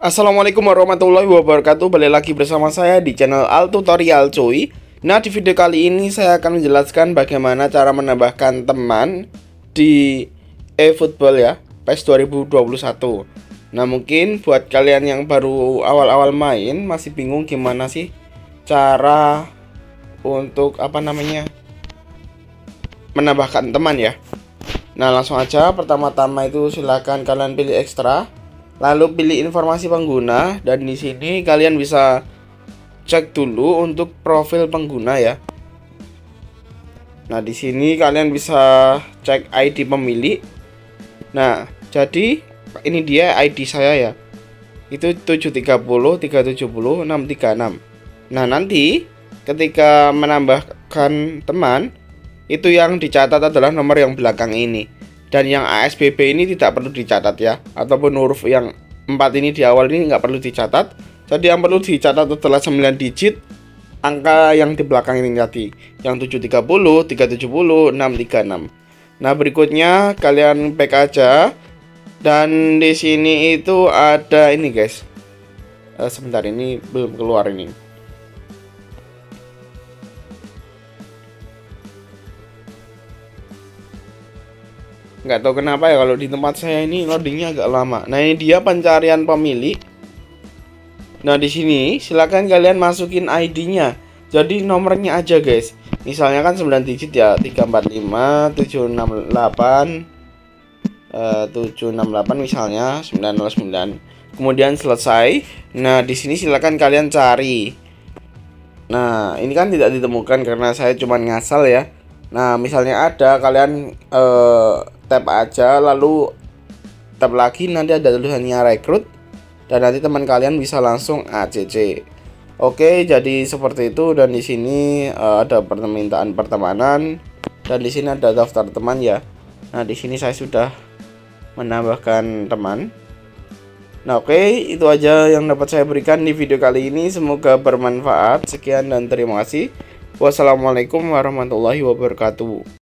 Assalamualaikum warahmatullahi wabarakatuh. Balik lagi bersama saya di channel Al Tutorial cuy. Nah, di video kali ini saya akan menjelaskan bagaimana cara menambahkan teman di eFootball ya, PES 2021. Nah, mungkin buat kalian yang baru awal-awal main masih bingung gimana sih cara untuk menambahkan teman ya. Nah, langsung aja. Pertama-tama itu silakan kalian pilih ekstra. Lalu pilih informasi pengguna, dan di sini kalian bisa cek dulu untuk profil pengguna ya. Nah, di sini kalian bisa cek ID pemilik. Nah, jadi ini dia ID saya ya. Itu 730 370 636. Nah, nanti ketika menambahkan teman, itu yang dicatat adalah nomor yang belakang ini. Dan yang ASBB ini tidak perlu dicatat ya, ataupun huruf yang 4 ini di awal ini nggak perlu dicatat. Jadi yang perlu dicatat adalah 9 digit angka yang di belakang ini tadi, yang 730 370 636. Nah, berikutnya kalian back aja, dan di sini itu ada ini guys. Sebentar, ini belum keluar ini. Nggak tahu kenapa ya, kalau di tempat saya ini loadingnya agak lama. Nah, ini dia pencarian pemilik. Nah, di sini silakan kalian masukin ID-nya. Jadi nomornya aja guys. Misalnya kan 9 digit ya, 345 768 768 misalnya 909. Kemudian selesai. Nah, di sini silakan kalian cari. Nah, ini kan tidak ditemukan karena saya cuma ngasal ya. Nah, misalnya ada, kalian tap aja, lalu tap lagi, nanti ada tulisannya rekrut, dan nanti teman kalian bisa langsung ACC. Oke, jadi seperti itu. Dan di sini ada permintaan pertemanan, dan di sini ada daftar teman ya. Nah, di sini saya sudah menambahkan teman. Nah, oke, itu aja yang dapat saya berikan di video kali ini. Semoga bermanfaat. Sekian dan terima kasih. Wassalamualaikum warahmatullahi wabarakatuh.